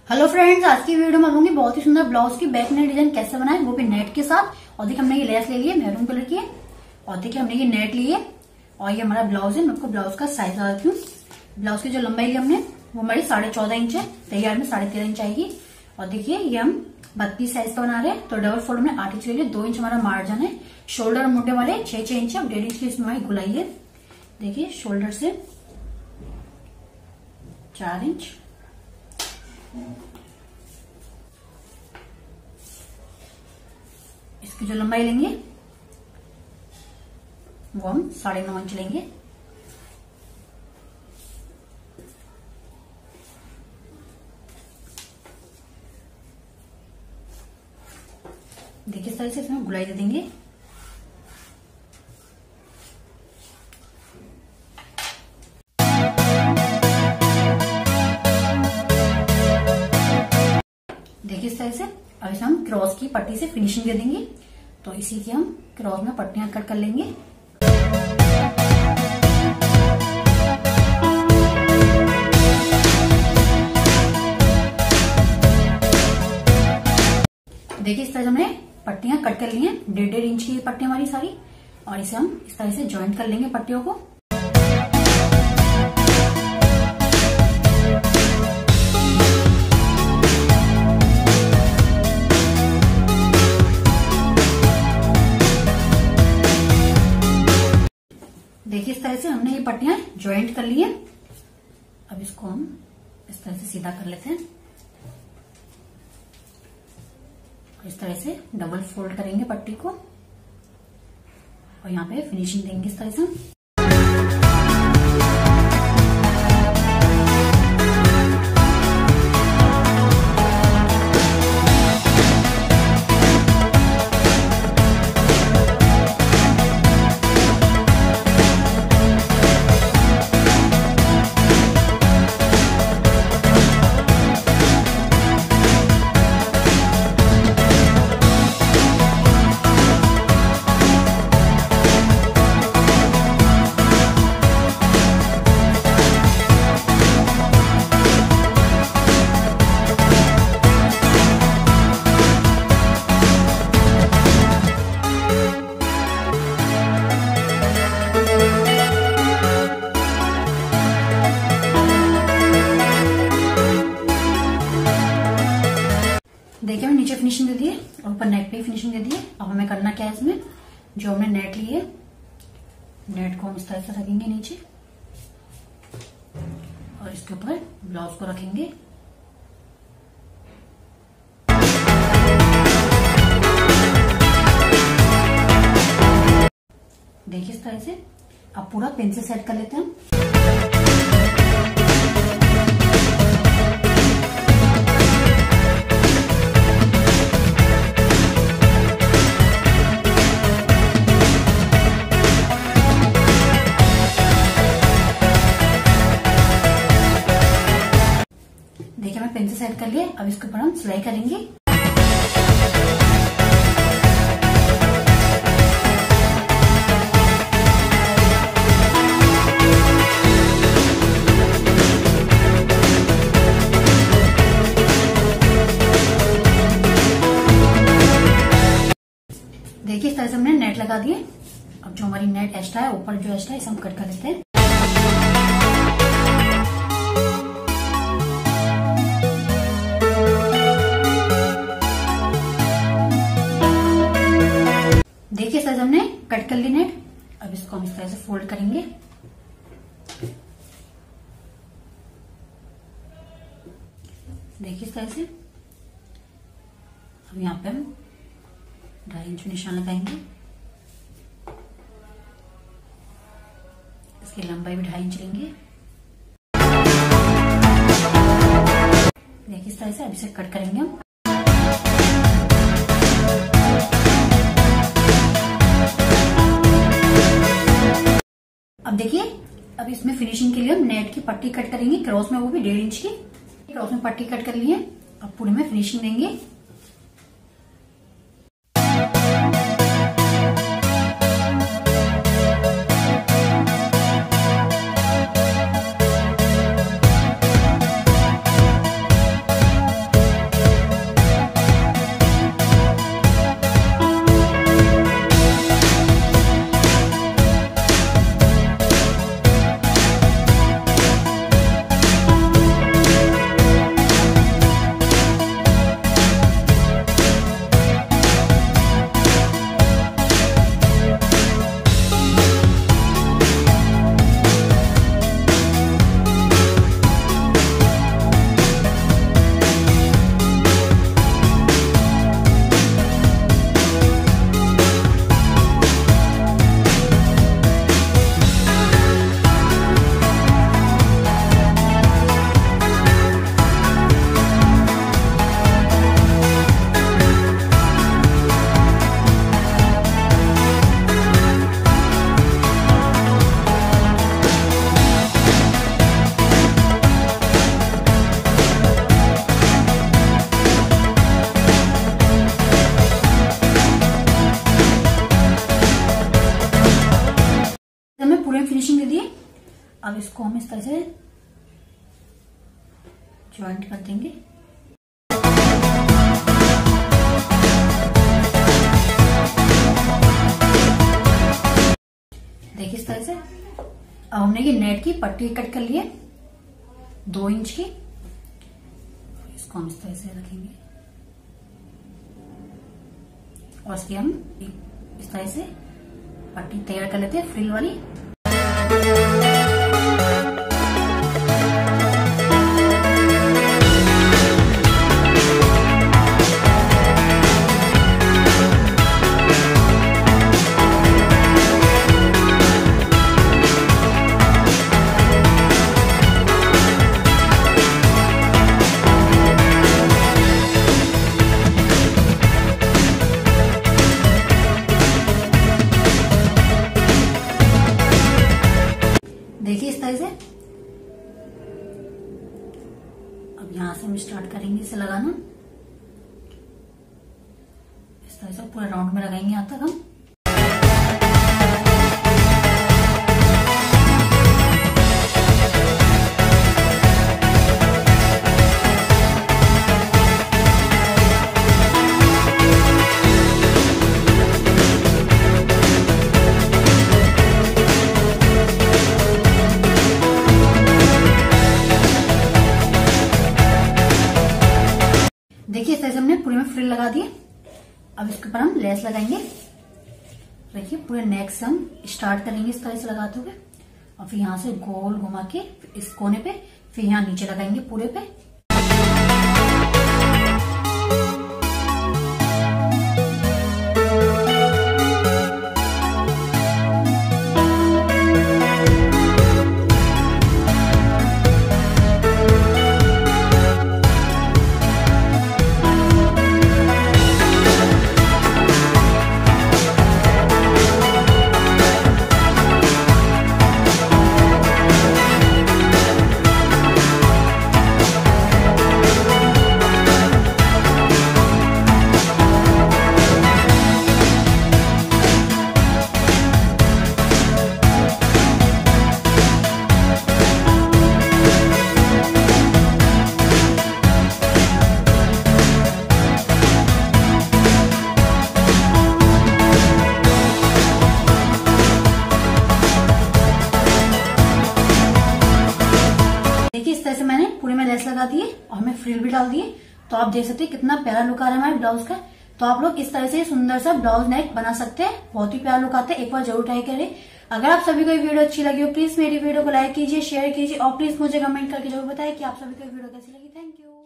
Hello friends, आज की video में लूंगी बहुत ही सुंदर ब्लाउज की बैक नेट डिजाइन कैसे बनाए, वो भी नेट के साथ। और देखिए हमने ये लेस ले ली है मैरून कलर की है, और देखिए हमने ये नेट ली है, और ये हमारा ब्लाउज है। मैं आपको ब्लाउज का साइज बता देती हूँ। ब्लाउज की जो लंबाई ली हमने वो हमारी 14.5 इंच है, तैयार में 13.5 इंच आएगी। और देखिए ये हम 32 साइज का बना रहे हैं, तो डबल फोल्ड में 8 इंच ले लिया। 2 इंच हमारा मार्जिन है, शोल्डर मोटे वाले 6 इंच है, 1.5 इंच की इसमें हमारी गुलाई है। देखिए शोल्डर से 4 इंच, इसकी जो लंबाई लेंगे वो हम 9.5 इंच लेंगे। देखिए इस तरह से इसमें गुलाई दे देंगे। देखिए इस तरह से अब इसे हम क्रॉस की पट्टी से फिनिशिंग दे देंगे। तो इसी की हम क्रॉस में पट्टियां कट कर लेंगे। देखिए इस तरह से हमने पट्टियां कट कर ली हैं, 1.5 इंच की पट्टियां हमारी सारी। और इसे हम इस तरह से ज्वाइंट कर लेंगे पट्टियों को। देखिए इस तरह से हमने ये पट्टियां ज्वाइंट कर ली है। अब इसको हम इस तरह से सीधा कर लेते हैं। इस तरह से डबल फोल्ड करेंगे पट्टी को, और यहाँ पे फिनिशिंग देंगे इस तरह से। देखिए हमने नीचे फिनिशिंग दे दी है और ऊपर नेक पे फिनिशिंग दे दी है। अब हमें करना क्या है, इसमें जो हमने नेट ली है, नेट को हम इस तरह से रखेंगे नीचे, और इसके ऊपर ब्लाउज को रखेंगे। देखिए इस तरह से अब पूरा पिन से सेट कर लेते हैं। देखिए मैं पिन से सेट कर लिया। अब इसके ऊपर हम सिलाई करेंगे। देखिए इस तरह से हमने नेट लगा दिए। अब जो हमारी नेट एक्स्ट्रा है, ऊपर जो एक्स्ट्रा है, इसे हम कट कर देते हैं। देखिए इस तरह से हमने कट कर ली नेट। अब इसको हम इस तरह से फोल्ड करेंगे। देखिए इस तरह से अब यहाँ पे हम 2.5 इंच निशान लगाएंगे। इसकी लंबाई भी 2.5 इंच लेंगे। देखिए इस तरह से अब इसे कट करेंगे हम। अब देखिए अब इसमें फिनिशिंग के लिए हम नेट की पट्टी कट करेंगे क्रॉस में, वो भी 1.5 इंच की। क्रॉस में पट्टी कट कर ली है। अब पूरे में फिनिशिंग देंगे। अब इसको हम इस तरह से ज्वाइंट कर देंगे। देखिए इस तरह से। अब हमने ये नेट की पट्टी कट कर ली है 2 इंच की। इसको हम इस तरह से रखेंगे और इसकी हम इस तरह से पट्टी तैयार कर लेते हैं फ्रिल वाली। देखिए इस तरह से। अब यहां से हम स्टार्ट करेंगे इसे लगाना। इस तरह से पूरे राउंड में लगाएंगे यहां तक हम। देखिए इस तरह से हमने पूरे में फ्रिल लगा दिए। अब इसके ऊपर हम लेस लगाएंगे। देखिए पूरे नेक से हम स्टार्ट करेंगे इस तरह से लगाते हुए और फिर यहाँ से गोल घुमा के इस कोने पे, फिर यहाँ नीचे लगाएंगे पूरे पे। इस तरह से मैंने पूरे में लेस लगा दिए और हमें फ्रिल भी डाल दिए। तो आप देख सकते हैं कितना प्यारा लुक आ रहा है हमारे ब्लाउज का। तो आप लोग इस तरह से सुंदर सा ब्लाउज नेक बना सकते हैं। बहुत ही प्यारा लुक आता है। एक बार जरूर ट्राई करें। अगर आप सभी को ये वीडियो अच्छी लगी हो प्लीज मेरी वीडियो को लाइक कीजिए, शेयर कीजिए और प्लीज मुझे कमेंट करके जरूर बताएं कि आप सभी को वीडियो कैसी लगी। Thank you.